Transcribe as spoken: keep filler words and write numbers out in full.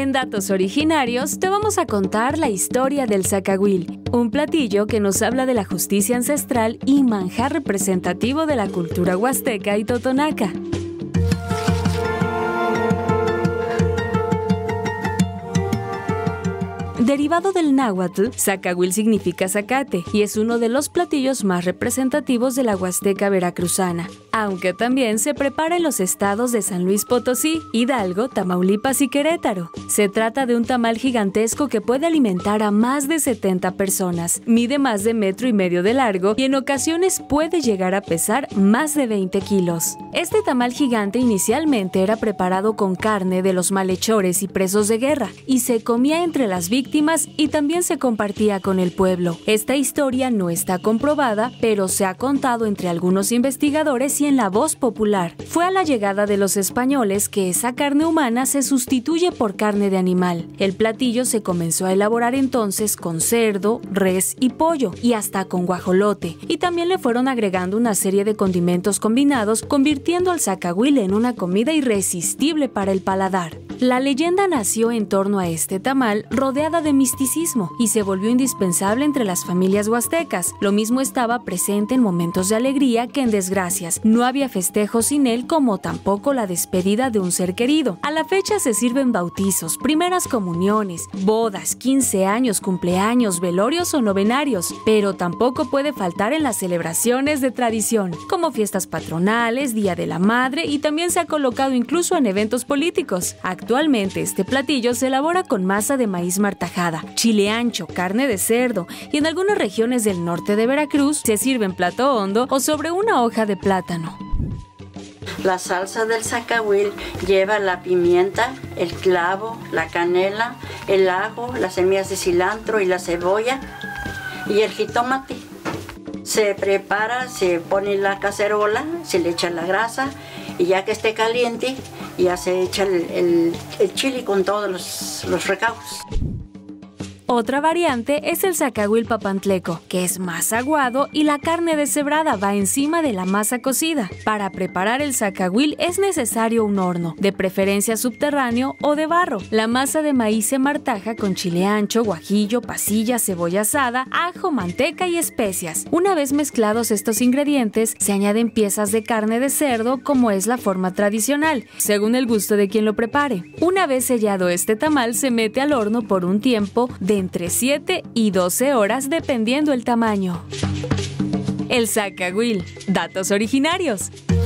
En Datos Originarios te vamos a contar la historia del zacahuil, un platillo que nos habla de la justicia ancestral y manjar representativo de la cultura huasteca y totonaca. Derivado del náhuatl, zacahuil significa zacate y es uno de los platillos más representativos de la huasteca veracruzana, aunque también se prepara en los estados de San Luis Potosí, Hidalgo, Tamaulipas y Querétaro. Se trata de un tamal gigantesco que puede alimentar a más de setenta personas, mide más de metro y medio de largo y en ocasiones puede llegar a pesar más de veinte kilos. Este tamal gigante inicialmente era preparado con carne de los malhechores y presos de guerra y se comía entre las víctimas y también se compartía con el pueblo. Esta historia no está comprobada, pero se ha contado entre algunos investigadores y en la voz popular. Fue a la llegada de los españoles que esa carne humana se sustituye por carne de animal. El platillo se comenzó a elaborar entonces con cerdo, res y pollo, y hasta con guajolote, y también le fueron agregando una serie de condimentos combinados, convirtiendo al zacahuil en una comida irresistible para el paladar. La leyenda nació en torno a este tamal rodeada de misticismo y se volvió indispensable entre las familias huastecas. Lo mismo estaba presente en momentos de alegría que en desgracias. No había festejo sin él, como tampoco la despedida de un ser querido. A la fecha se sirven bautizos, primeras comuniones, bodas, quince años, cumpleaños, velorios o novenarios, pero tampoco puede faltar en las celebraciones de tradición, como fiestas patronales, Día de la Madre, y también se ha colocado incluso en eventos políticos. Actualmente este platillo se elabora con masa de maíz martajada, chile ancho, carne de cerdo y en algunas regiones del norte de Veracruz se sirve en plato hondo o sobre una hoja de plátano. La salsa del zacahuil lleva la pimienta, el clavo, la canela, el ajo, las semillas de cilantro y la cebolla y el jitomate. Se prepara, se pone en la cacerola, se le echa la grasa y ya que esté caliente ya se echa el, el, el chile con todos los, los recaudos. Otra variante es el zacahuil papantleco, que es más aguado y la carne deshebrada va encima de la masa cocida. Para preparar el zacahuil es necesario un horno, de preferencia subterráneo o de barro. La masa de maíz se martaja con chile ancho, guajillo, pasilla, cebolla asada, ajo, manteca y especias. Una vez mezclados estos ingredientes, se añaden piezas de carne de cerdo, como es la forma tradicional, según el gusto de quien lo prepare. Una vez sellado este tamal, se mete al horno por un tiempo de entre siete y doce horas dependiendo el tamaño. El zacahuil, datos originarios.